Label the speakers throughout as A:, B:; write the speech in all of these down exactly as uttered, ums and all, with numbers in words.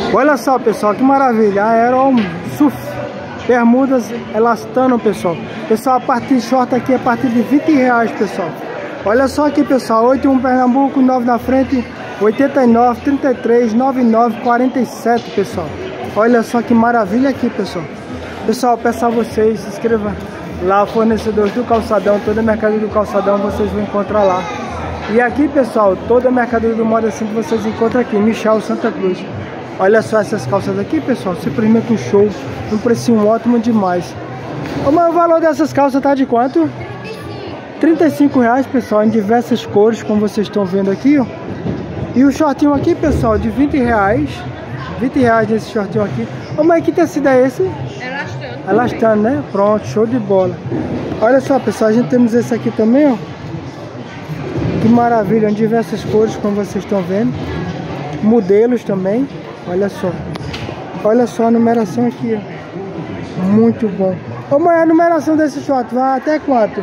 A: Olha só, pessoal, que maravilha. Aero Surf Bermudas Elastano, pessoal. Pessoal, a parte de short aqui é a partir de vinte reais, pessoal. Olha só aqui, pessoal, oitenta e um Pernambuco, nove na frente, oitenta e nove, trinta e três, noventa e nove, quarenta e sete, pessoal. Olha só que maravilha aqui, pessoal. Pessoal, peço a vocês, se inscreva lá, fornecedores do calçadão, toda a mercadoria do calçadão vocês vão encontrar lá. E aqui, pessoal, toda a mercadoria do Moda Simples vocês encontram aqui, Michel Santa Cruz. Olha só essas calças aqui, pessoal, simplesmente um show, um precinho ótimo demais. O maior valor dessas calças tá de quanto? trinta e cinco reais, pessoal, em diversas cores, como vocês estão vendo aqui, ó. E o shortinho aqui, pessoal, de vinte reais. vinte reais nesse shortinho aqui. Ô, mãe, que tecido é esse?
B: Elastano.
A: Elastano, né? Pronto, show de bola. Olha só, pessoal, a gente temos esse aqui também, ó. Que maravilha, em diversas cores, como vocês estão vendo. Modelos também, olha só. Olha só a numeração aqui, ó. Muito bom. Ô, mãe, a numeração desse short vai até quanto?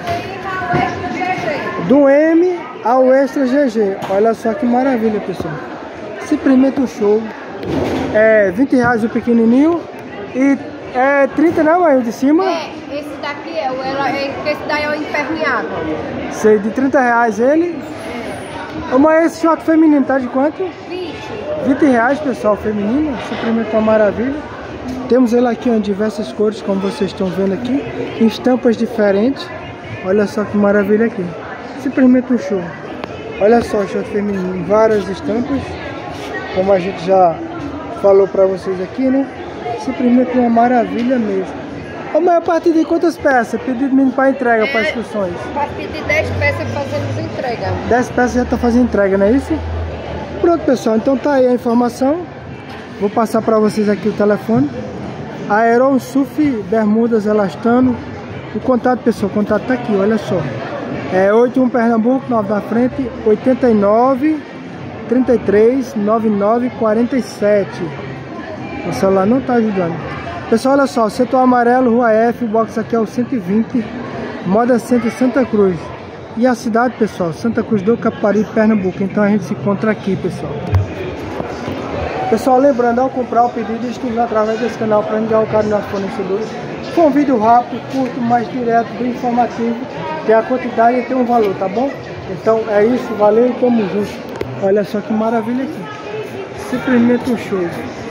A: Do M ao Extra G G. Olha só que maravilha, pessoal. Simplesmente um show. É vinte reais o pequenininho. E é trinta, não, mãe, o de cima?
B: É, esse daqui é o ela, esse daí é o impermeável.
A: Sei, de trinta reais ele. Ô, mãe, esse short feminino tá de quanto?
B: vinte.
A: vinte reais, pessoal, feminino. Simplesmente uma maravilha. Temos ele aqui em diversas cores, como vocês estão vendo aqui. Em estampas diferentes. Olha só que maravilha aqui. Simplesmente um show. Olha só, short feminino, várias estampas, como a gente já falou pra vocês aqui, né? Simplesmente uma maravilha mesmo. Ô, mãe, a partir de quantas peças? Pedido mínimo para entrega, é, para inscrições?
B: A partir de dez peças fazemos entrega.
A: dez peças já tá fazendo entrega, não é isso? Pronto, pessoal, então tá aí a informação. Vou passar para vocês aqui o telefone. Aero Surf Bermudas Elastano. O contato, pessoal, o contato tá aqui, olha só. É oitenta e um Pernambuco, nove na frente, oitenta e nove, trinta e três, noventa e nove, quarenta e sete. O celular não tá ajudando. Pessoal, olha só, setor amarelo, Rua F, o box aqui é o cento e vinte, Moda Center Santa Cruz. E a cidade, pessoal, Santa Cruz do Capari, Pernambuco. Então a gente se encontra aqui, pessoal. Pessoal, lembrando, ao comprar o pedido, inscreva através desse canal para enviar o cara nos fornecedores. Foi um vídeo rápido, curto, mais direto, bem informativo. Tem a quantidade e tem um valor, tá bom? Então é isso, valeu e tamo junto. Olha só que maravilha aqui. Simplesmente um show.